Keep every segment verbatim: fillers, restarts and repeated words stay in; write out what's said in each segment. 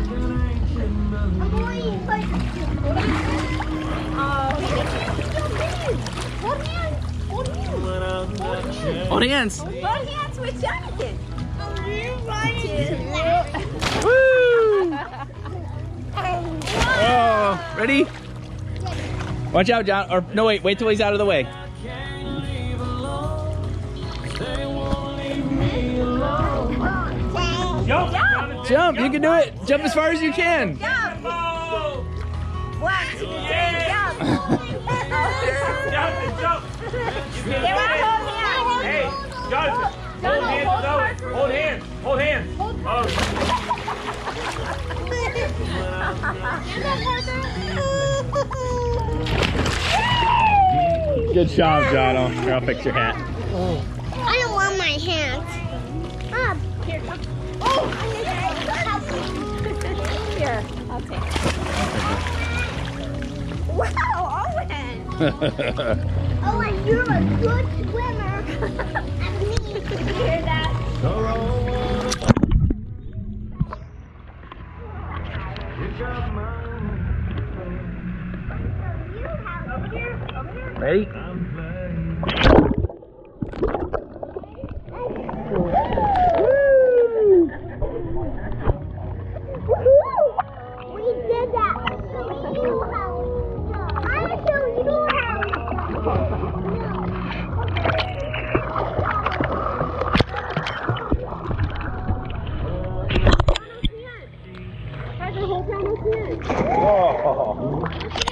Hold hands. Hold hands with Jonathan. Woo! Oh, ready? Watch out, John. Or no, wait. Wait till he's out of the way. Jump! Jump! You can do it. Jump as far as you can. Jump! One, two, three, jump! Jonathan, jump! You They want to hold hands. Hey, Jonathan, hold hands, no, hold hands, hold hands. Oh. Good job, Jono. Here, I'll fix your hat. I don't want my hands. Up. Here. Oh. Here, I'll take it. Wow, Owen! Owen, you're a good swimmer. I'm me. Did you hear that? Ready? We did that. You help. I'll show you how. Whoa.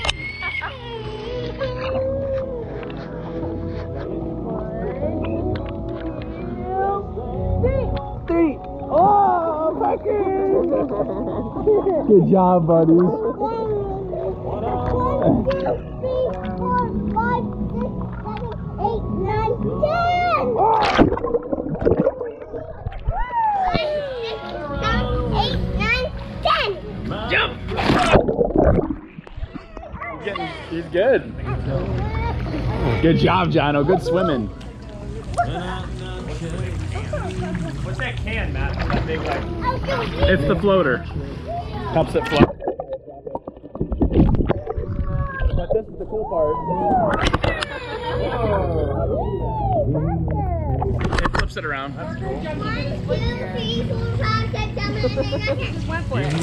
Three. Oh, Parker. Good job, buddies. One, two, three, four, five, six, seven, eight, nine, ten. Eight, nine, ten. Jump. He's, getting, he's good. Good job, Jono. Good swimming. What's that can, Matt? That big, like... It's the floater. Helps it float. But this is the cool part. It flips it around. That's cool. One, two, three, four, five, six, seven, eight, nine, ten. Went for it.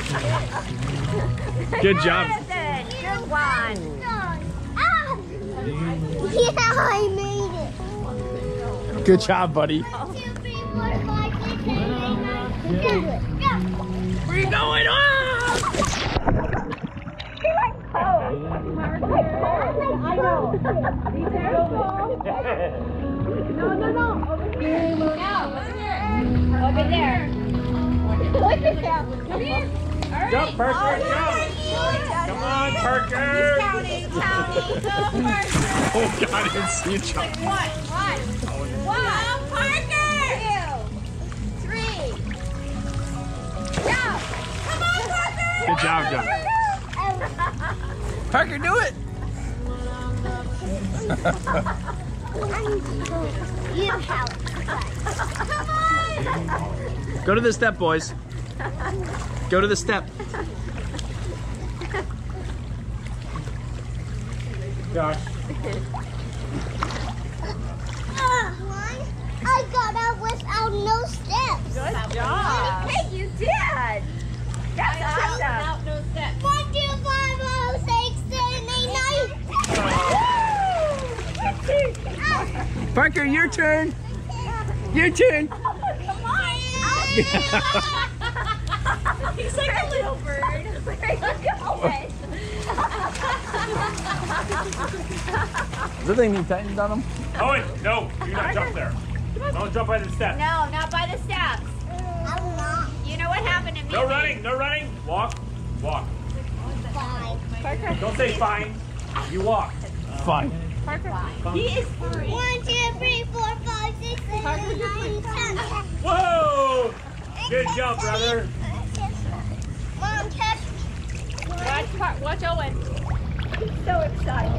Good job. Jonathan, good one. Ah! Yeah, I made it. Good job, buddy. One, two, three, four, five, six, seven, eight, nine, ten. Go. Where you going? Ah! I know. Be careful. No, no, no. Over here. No, over there. Look at that. Come here. All right. Jump, Parker, Oh, jump. yeah. Come on, Parker. He's counting, counting. Go, Parker. Oh, God, I didn't see you jump. One, one. One, Parker. Two, three. Go. Come on, Parker. Good job, John. Parker, do it. You help. Come on. Go to the step, boys. Go to the step. Josh. I got out without no steps. Good job. Hey, you did. That's awesome. No steps. One, two, five, oh, six, seven, eight, nine. Parker, your turn. Your turn. Come on. He's like a little bird. Where you going? Does that thing need tightens on them? Owen, no, do not jump there. Don't jump by the steps. No, not by the steps. I'm not You know what happened to me? No running, no running. Walk, walk. fine. Parker. Don't say fine. You walk. Fine. Parker. He is fine. One, two, three, four, five, six, seven, eight, nine, ten. Whoa! Good jump, brother. Mom, catch me. Watch, Par- watch Owen. He's so excited.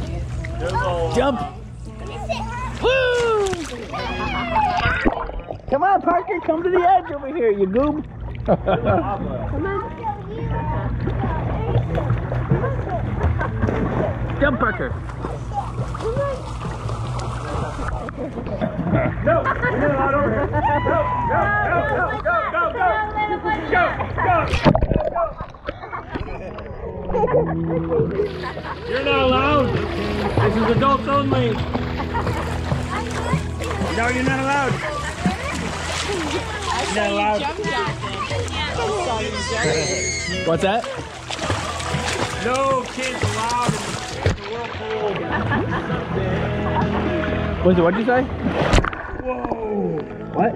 Good old- Jump. Sit. Woo! Come on, Parker, come to the edge over here, you goob. Jump, Parker. No, you're not allowed over here. Go, go, go, go, go, go, go, go. You're not allowed. This is adults only. No, you're not allowed. You're not allowed. What's that? No kids allowed in the whirlpool. What's it? What'd you say? Whoa. What?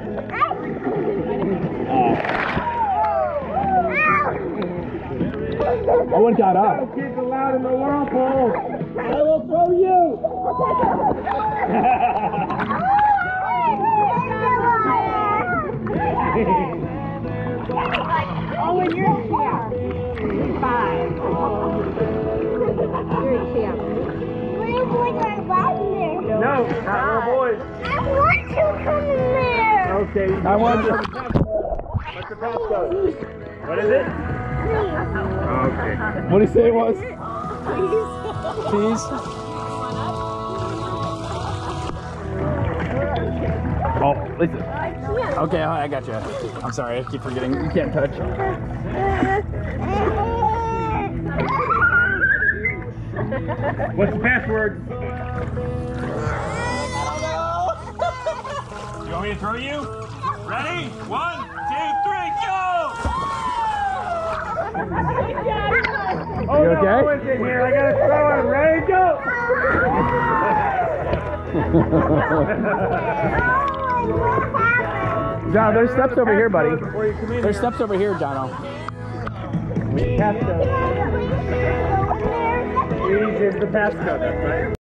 I wouldn't got No up. kids allowed in the whirlpool. I will throw you. Oh, and you're a champ. Five. You're a champ. Little boys are allowed in there. No, not little boys. I want to come in there. Okay. I want to. What's the passcode? What is it? Okay. What did he say it was? Please. Oh, listen. Okay, I got you. I'm sorry, I keep forgetting. You can't touch. What's the password? You want me to throw you? Ready? One, two, three, go! Oh, You no, okay? Owen's in here. I gotta throw him. Ready, go! John, there's steps over here, buddy. Before you come in There's here. steps over here, Jono. Passcode. Please is the passcode, that's right.